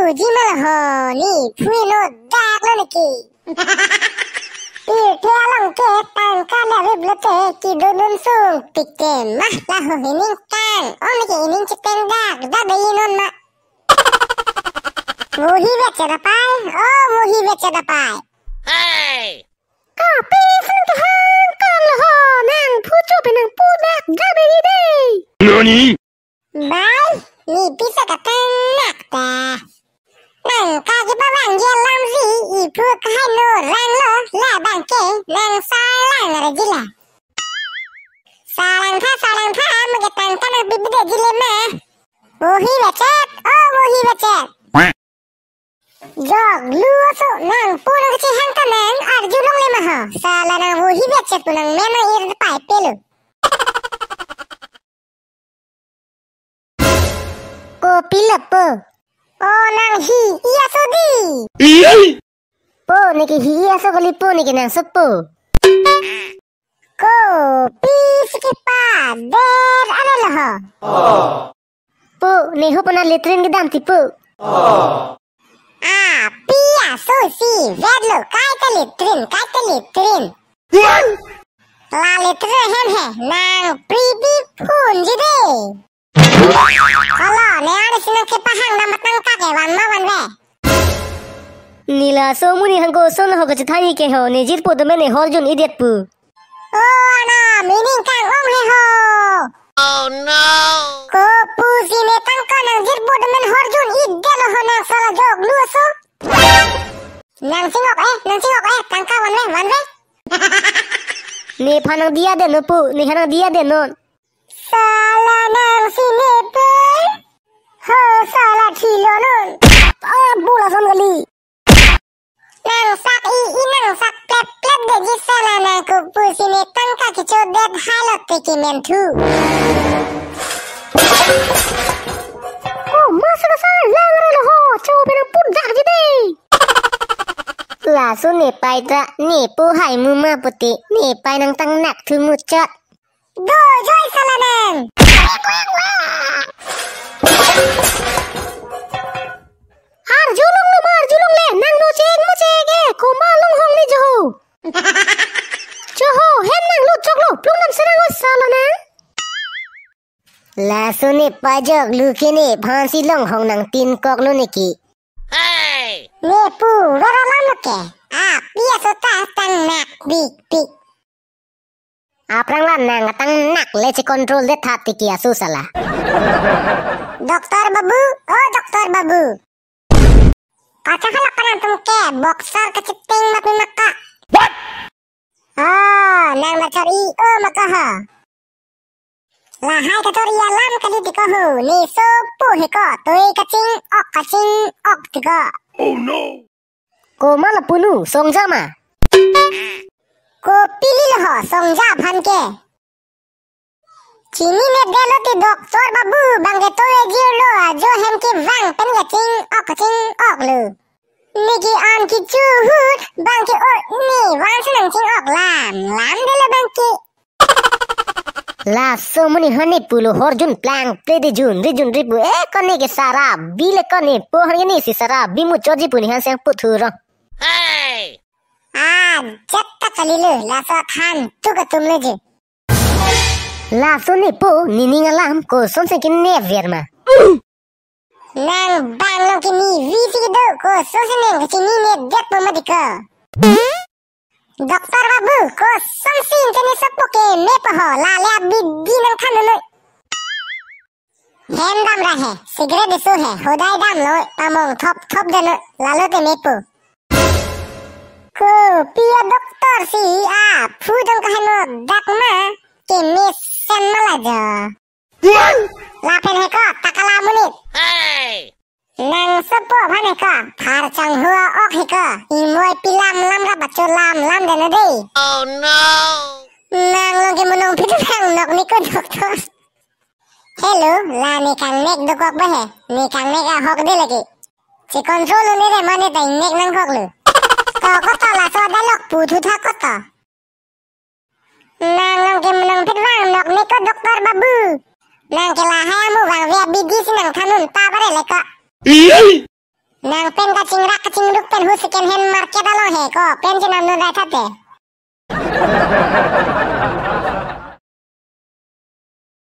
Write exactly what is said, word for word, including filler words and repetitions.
puji malah ni puino dak lagi. Ite alang ke tangka lewe blote ki dodon sung pikte mah lahu hining tang. Oh miki hining cipeng dak dak bayinon mak. Muhi baca dapai. Oh muhi baca dapai. Hey. Kapi senang Tuhan kang leho nang pucu penang pudak dak bayi deh. Nani? Bye. Ni bisa kata nak dah. Nang kaki bawang dia lamzi ibu kahino rang lo la bangke nang salang rajila. Salang tha salang tha magetang tanah bibida jilema. Muhi bacet. Oh muhi bacet. Jog luaso nang puno kecihang tanang arjulong lema ho. Salah nang muhi bacet punang memang ir depai pelu. Kopi lepo. Oh nang hi iya sodi. Iya. Po niki hi iya so kali po niki nang sepo. Kopi sikipa der ana loho. Oh. Po neho puna letrin gedam tipu. Oh. Ah pia so si vedlo kai ta letrin kai ta letrin. La letrin hem he nang pribi pun jide. Kalau ne ada sinang kepahang nama tangka ke wan ma wan ve. Nila so muni hangko son ho gach thai ke ho ne jir po de mene horjun idiot pu. Oh ana meaning kang om he ho. Oh no. Ko pu sine tangka nang jir po de men horjun idiot ho nang sala jog lu so. Nang singok eh nang singok eh tangka wan ve wan ve. Ne phanang dia de no pu ne hanang dia de no. Salah nang sini pun. Ho salah cilonon. Ah bola son gali. Nang sak i i nang sak plep plep de ji salah nang kupu sini tangka kicu det halot teki mentu. Oh masa masa lang relo ho coba penang pun dak jide. La so ne pai tra ne pu hai mu ma puti ne pai nang tang nak thu mu chat. Do joy salah nang. Har julung lu mar julung le nang no cheng mo chege ko ma long hong ni jo. Jo hen nang lu chok lu plung nam serang sala nang. La so ne pa jok lu ke ne phansi long hong nang tin kok lu ne ki. Hey. Ne pu roro lam ke. Ah pia so ta tang nak big big. Aprang lan nang tang nak le ci control de thati ki asu sala. Dokter babu, oh dokter babu. Kaca halak kanan tumke, boxer keciping mapi maka. What? Oh, nang macari oh maka ha. Lahai katori alam kali dikohu, ni so pu hiko, tui kacing ok kacing ok tiko. Oh no. Ko mala punu song jama. Ko pilih ho songja phan ke. Chini ne delo ti doktor babu bangge toye jiulo jo hem ki wang pen kacing ok kacing ok lu. Niki an ki chuhut bang ki or ni wang senang cing ok lam lam delo bang ki. La so muni hane pulo horjun plang play de jun rijun ribu e kone ke sara bile kone po hani ni si sara bimu choji puni han sang puthura. Hey. Ah, jatta kalilu la so khan tu ka tum leje. La so ne po nining alam ko son se kin ne verma. Nang bang long ki ni vi si do ko so se neng ki ni ne det po madika. Doktor babu ko son sin tene sapo ke me pa ho la le abi di nang khan no. Hem dam rahe cigarette desu hai hodai dam lo among thop thop de no la lo te me po. Ko pia doktor si a pudong kahano dakma ke mis sen malaja. La pen he ko takala munit. Hey. Nang sepo bhane ka thar chang hua ok he ka imoi pilam lam ra bacho lam lam de na de. Oh no. Nang long ke monong pitu nang nok ni ko doktor. Hello la ni kang nek do kok ba he ni kang nek a hok de lagi. Si control ni re mane tai nek nang hok lu. Kau kota lah so dalok putu tha kota. Nang nang ke menang pitwang nok ni ko doktor babu. Nang ke lah hayamu bang via bidi sinang thanun ta bare leka. Iya. nang pen kacing rak kacing duk pen hu second hand market alo he ko pen jenam no dai thate